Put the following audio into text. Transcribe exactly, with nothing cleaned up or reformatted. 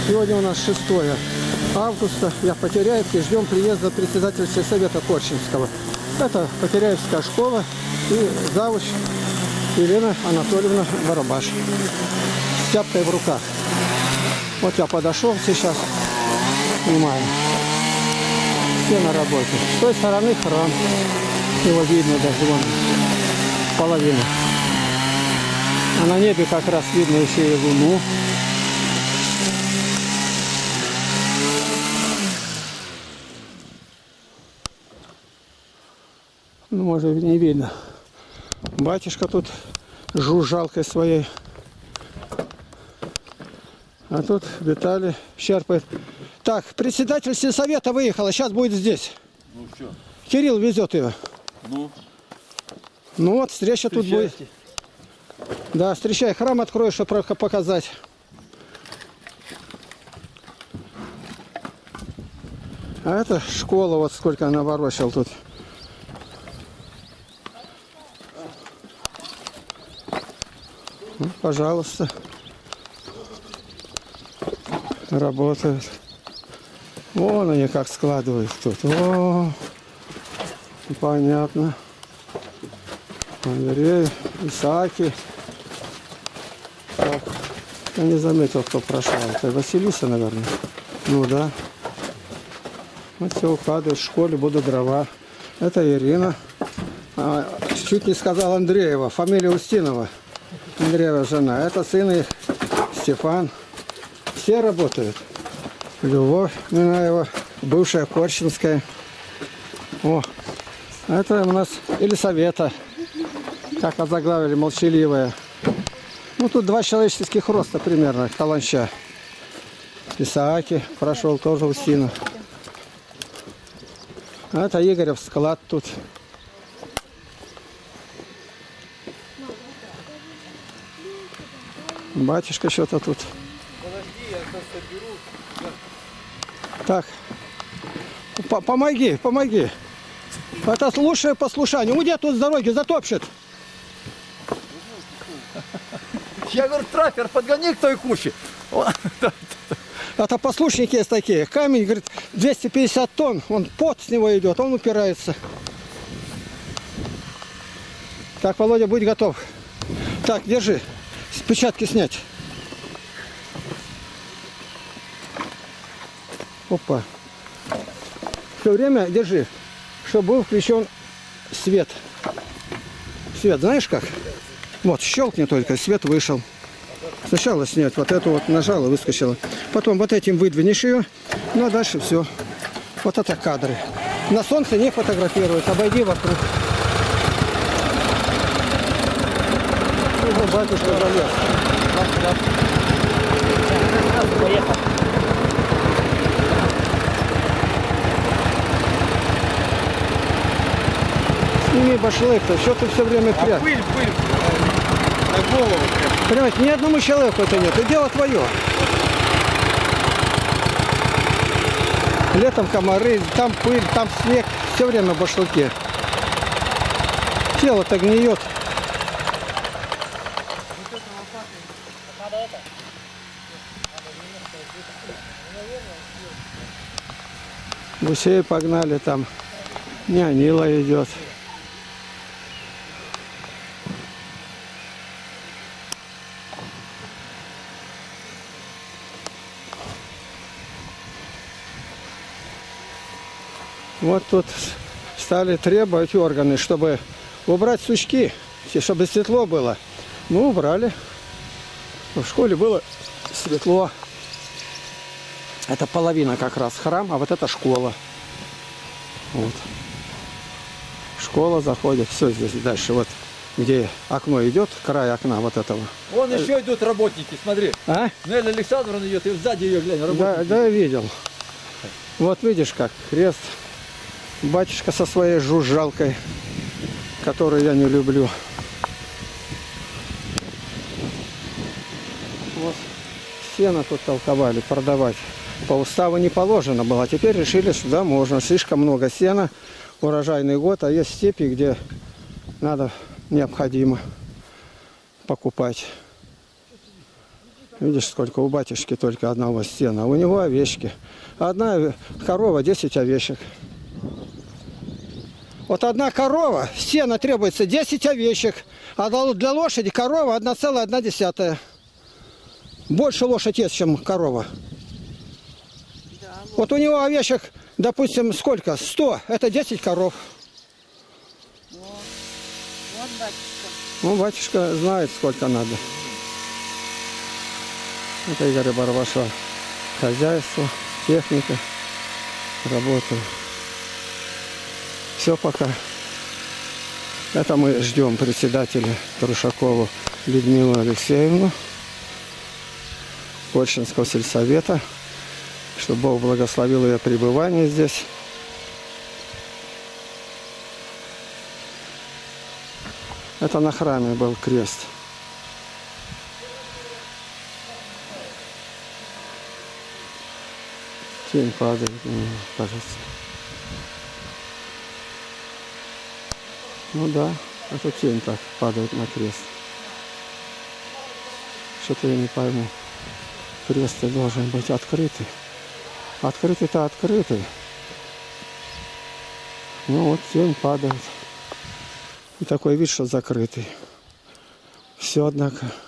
Сегодня у нас шестое августа. Я в Потеряевке. Ждем приезда председателя сельсовета Корчинского. Это Потеряевская школа и завуч Елена Анатольевна Барабаш. С тяпкой в руках. Вот я подошел сейчас. Снимаю. Все на работе. С той стороны храм. Его видно даже вон половину. А на небе как раз видно еще и луну. Ну, может, не видно. Батюшка тут жужжалкой своей. А тут Виталий черпает. Так, председатель сельсовета выехала, сейчас будет здесь. Ну что? Кирилл везет ее. Ну? Ну вот, встреча тут будет. Да, встречай, храм открою, чтобы показать. А это школа, вот сколько она ворочал тут. Ну, пожалуйста. Работают. Вон они как складывают тут. О, понятно. Андрей, Исааки. Так, я не заметил, кто прошел. Это Василиса, наверное. Ну да. Вот все укладывают. В школе будут дрова. Это Ирина. А, чуть не сказал Андреева. Фамилия Устинова. Андреева жена. Это сын их Степан. Все работают. Любовь Минаева, бывшая Корчинская. О, это у нас Елисавета. Как озаглавили, молчаливая. Ну, тут два человеческих роста примерно, каланча. Исааки прошел, тоже Устина. А это Игорев склад тут. Батюшка что-то тут. Так, помоги, помоги. Это лучшее послушание. Уйди тут с дороги, затопчет. Я говорю, трактор, подгони к той куче. Это послушники есть такие. Камень, говорит, двести пятьдесят тонн, он пот с него идет, он упирается. Так, Володя, будь готов. Так, держи. Печатки снять. Опа. Все время держи, чтобы был включен свет. Свет, знаешь как? Вот, щелкни только, свет вышел. Сначала снять, вот эту вот нажала, выскочила. Потом вот этим выдвинешь ее, ну а дальше все. Вот это кадры. На солнце не фотографируют, обойди вокруг. Уже батюшка залез. Поехал. Сними башлык-то, что ты все время прячешь? А пыль, пыль на голову. Понимаете, ни одному человеку это нет, это дело твое. Летом комары, там пыль, там снег, все время в башлыке. Тело-то гниет. Гусей погнали там. Нянила идет. Вот тут стали требовать органы, чтобы убрать сучки, чтобы светло было. Ну, убрали. В школе было светло. Это половина как раз храм, а вот это школа. Вот. Школа заходит. Все здесь дальше. Вот где окно идет, край окна вот этого. Вон еще идут работники, смотри. А? Нелли Александровна идет, и сзади ее глянь, работники. Да, да, я видел. Вот видишь как, крест. Батюшка со своей жужжалкой, которую я не люблю. Вот сено тут толковали продавать. По уставу не положено было. Теперь решили, что да, можно. Слишком много сена, урожайный год, а есть степи, где надо, необходимо покупать. Видишь, сколько у батюшки только одного стена. А у него овечки. Одна корова, десять овечек. Вот одна корова, сена требуется десять овечек. А для лошади корова одна целая одна десятая. Больше лошадь есть, чем корова. Да, вот у него овечек, допустим, сколько? сто. Это десять коров. Вот, вот батюшка. Ну, батюшка знает, сколько надо. Это Игорь Барбашов. Хозяйство, техника, работа. Все пока. Это мы ждем председателя Трушакову Людмилу Алексеевну, Польшинского сельсовета, чтобы Бог благословил ее пребывание здесь. Это на храме был крест. Тень падает, кажется. Ну да, это тень так падает на крест. Что-то я не пойму. Крест должен быть открытый. Открытый-то открытый. Ну вот тень падает. И такой вид, что закрытый. Все, однако.